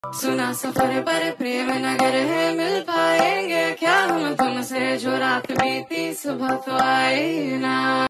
सुना सफर पर प्रेम नगर है, मिल पाएंगे क्या हम तुमसे, जो रात बीती सुबह तो आई ना।